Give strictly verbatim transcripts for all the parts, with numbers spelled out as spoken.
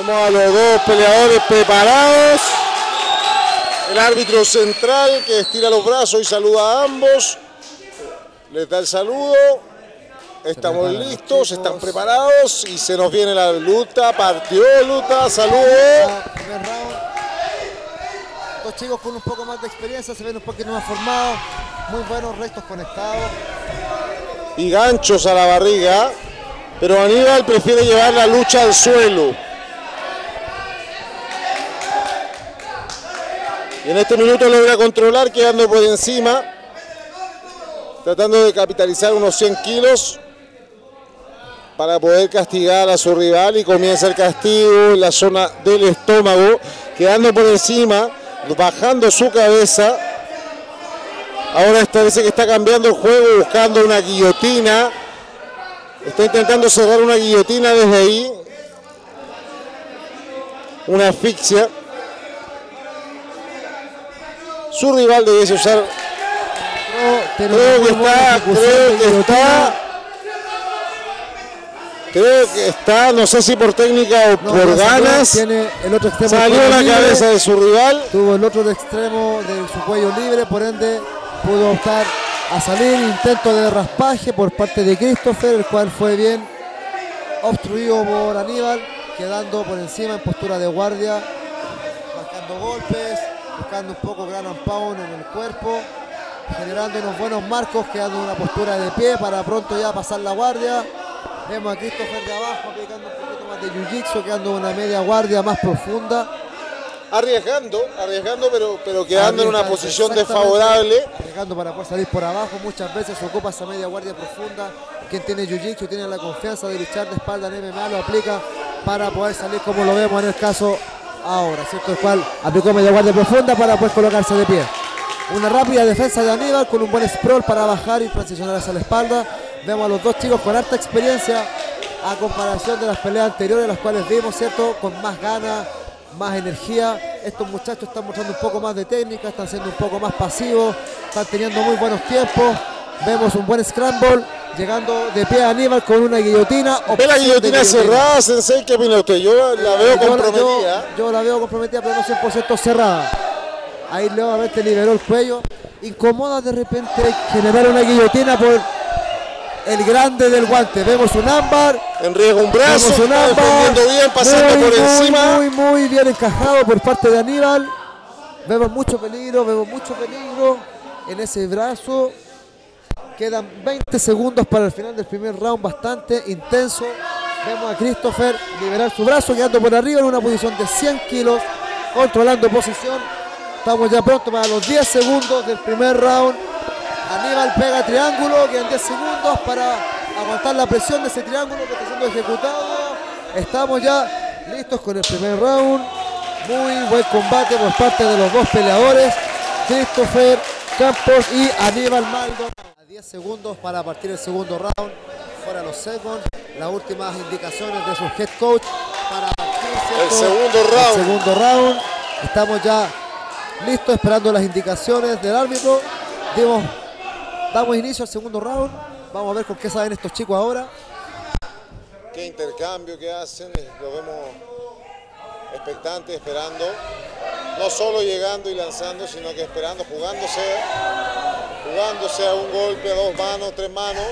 Vemos a los dos peleadores preparados. El árbitro central que estira los brazos y saluda a ambos. Les da el saludo. Estamos listos, están preparados y se nos viene la luta. Partió luta, saludo. Dos chicos con un poco más de experiencia, se ven un poquito más formados. Muy buenos restos conectados. Y ganchos a la barriga. Pero Aníbal prefiere llevar la lucha al suelo. Y en este minuto logra controlar, quedando por encima. Tratando de capitalizar unos cien kilos. Para poder castigar a su rival. Y comienza el castigo en la zona del estómago. Quedando por encima. Bajando su cabeza. Ahora parece que está cambiando el juego. Buscando una guillotina. Está intentando cerrar una guillotina desde ahí. Una asfixia. Su rival debiese usar. No, creo que está. Creo que está. Creo que está. No sé si por técnica o no, por ganas. Tiene el otro extremo. Salió la libre, cabeza de su rival. Tuvo el otro extremo de su cuello libre. Por ende, pudo optar a salir. Intento de raspaje por parte de Christopher, el cual fue bien obstruido por Aníbal, quedando por encima en postura de guardia, marcando golpes, buscando un poco ground and pound en el cuerpo, generando unos buenos marcos, quedando en una postura de pie para pronto ya pasar la guardia. Vemos a Christopher de abajo aplicando un poquito más de jiu-jitsu, quedando en una media guardia más profunda. Arriesgando, arriesgando, pero, pero quedando en una posición desfavorable. Arriesgando para poder salir por abajo, muchas veces ocupa esa media guardia profunda. Quien tiene jiu-jitsu tiene la confianza de luchar de espalda en M M A, lo aplica para poder salir como lo vemos en el caso ahora, ¿cierto? El cual aplicó media guardia profunda para poder colocarse de pie. Una rápida defensa de Aníbal con un buen sprawl para bajar y transicionar hacia la espalda. Vemos a los dos chicos con harta experiencia a comparación de las peleas anteriores, las cuales vimos, ¿cierto? Con más ganas, más energía. Estos muchachos están mostrando un poco más de técnica, están siendo un poco más pasivos, están teniendo muy buenos tiempos. Vemos un buen scramble, llegando de pie a Aníbal con una guillotina. ¿Ve la guillotina, guillotina cerrada, Sensei? ¿Qué opina usted? Yo la veo yo comprometida. Yo, yo la veo comprometida, pero no cien por ciento cerrada. Ahí nuevamente liberó el cuello. Incomoda de repente generar una guillotina por el grande del guante. Vemos un ámbar. En riesgo un brazo. Vemos un ámbar. Defendiendo bien, pasando muy, por muy, encima. Muy, muy bien encajado por parte de Aníbal. Vemos mucho peligro, vemos mucho peligro en ese brazo. Quedan veinte segundos para el final del primer round, bastante intenso. Vemos a Christopher liberar su brazo, quedando por arriba en una posición de cien kilos, controlando posición. Estamos ya pronto para los diez segundos del primer round. Aníbal pega triángulo, quedan diez segundos para aguantar la presión de ese triángulo que está siendo ejecutado. Estamos ya listos con el primer round. Muy buen combate por parte de los dos peleadores, Christopher Campos y Aníbal Maldonado. diez segundos para partir el segundo round, fuera los seconds, las últimas indicaciones de su head coach para partir el segundo round. El segundo round. Estamos ya listos esperando las indicaciones del árbitro. Dimos, damos inicio al segundo round. Vamos a ver con qué saben estos chicos ahora. Qué intercambio que hacen, lo vemos expectantes, esperando. No solo llegando y lanzando, sino que esperando, jugándose, jugándose a un golpe, a dos manos, tres manos.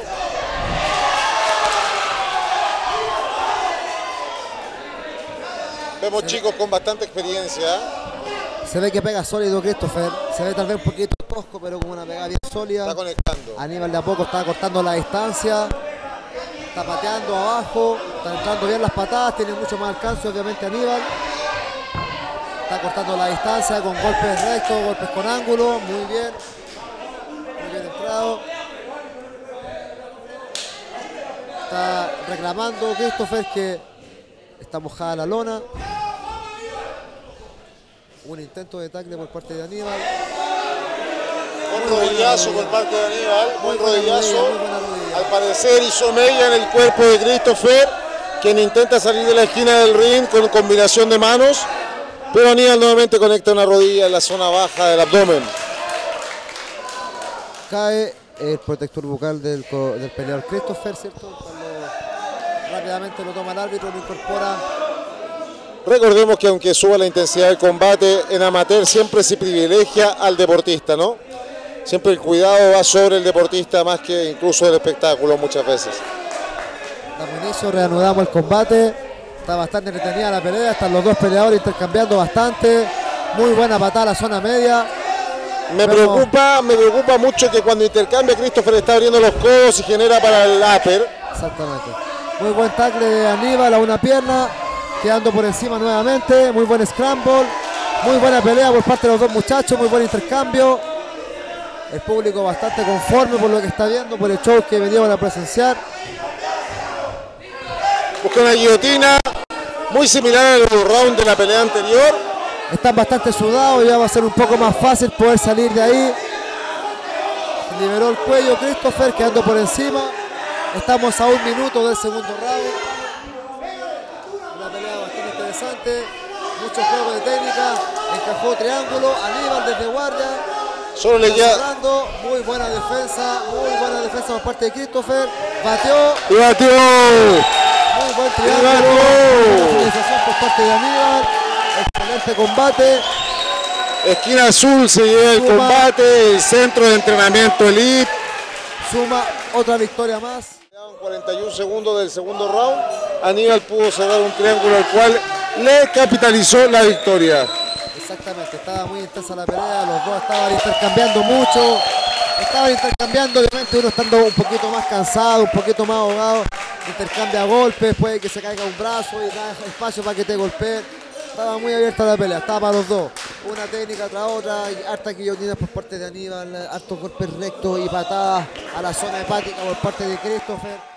Vemos chicos con bastante experiencia. Se ve que pega sólido Christopher, se ve tal vez un poquito tosco, pero con una pegada bien sólida. Está conectando. Aníbal de a poco está cortando la distancia, está pateando abajo, está entrando bien las patadas, tiene mucho más alcance obviamente Aníbal. Está cortando la distancia con golpes rectos, golpes con ángulo, muy bien. Muy bien entrado. Está reclamando Christopher que está mojada la lona. Un intento de tackle por parte de Aníbal. Buen rodillazo por parte de Aníbal, buen rodillazo. Al parecer hizo mella en el cuerpo de Christopher, quien intenta salir de la esquina del ring con combinación de manos. Pero Aníbal nuevamente conecta una rodilla en la zona baja del abdomen. Cae el protector bucal del, del peleador Christopher, ¿cierto? Cuando rápidamente lo toma el árbitro, lo incorpora Recordemos que aunque suba la intensidad del combate, en amateur siempre se privilegia al deportista, ¿no? Siempre el cuidado va sobre el deportista más que incluso el espectáculo muchas veces. Damos inicio, reanudamos el combate. Está bastante entretenida la pelea, están los dos peleadores intercambiando bastante. Muy buena patada a la zona media. Me Vemos- preocupa, me preocupa mucho que cuando intercambia Christopher está abriendo los codos y genera para el upper. Exactamente. Muy buen tackle de Aníbal a una pierna, quedando por encima nuevamente. Muy buen scramble. Muy buena pelea por parte de los dos muchachos, muy buen intercambio. El público bastante conforme por lo que está viendo, por el show que veníamos a presenciar. Busca una guillotina muy similar al round de la pelea anterior. Están bastante sudados, ya va a ser un poco más fácil poder salir de ahí. Liberó el cuello Christopher, quedando por encima. Estamos a un minuto del segundo round. Una pelea bastante interesante. Mucho juego de técnica. Encajó triángulo. Aníbal desde guardia. Solo le Está queda cerrando. Muy buena defensa. Muy buena defensa por parte de Christopher. Bateó. y batió. Muy buen triángulo. ¡Bravo! Buena finalización por parte de Aníbal. Excelente combate. Esquina azul se lleva el Suma. combate, el centro de entrenamiento elite. Suma otra victoria más. Quedaban cuarenta y un segundos del segundo round. Aníbal pudo cerrar un triángulo al cual le capitalizó la victoria. Exactamente, estaba muy intensa la pelea, los dos estaban intercambiando mucho, estaban intercambiando, obviamente uno estando un poquito más cansado, un poquito más ahogado, intercambia golpes, puede que se caiga un brazo y da espacio para que te golpeen. Estaba muy abierta la pelea, estaba para los dos, una técnica tras otra, y harta guillotina por parte de Aníbal, hartos golpes rectos y patadas a la zona hepática por parte de Christopher.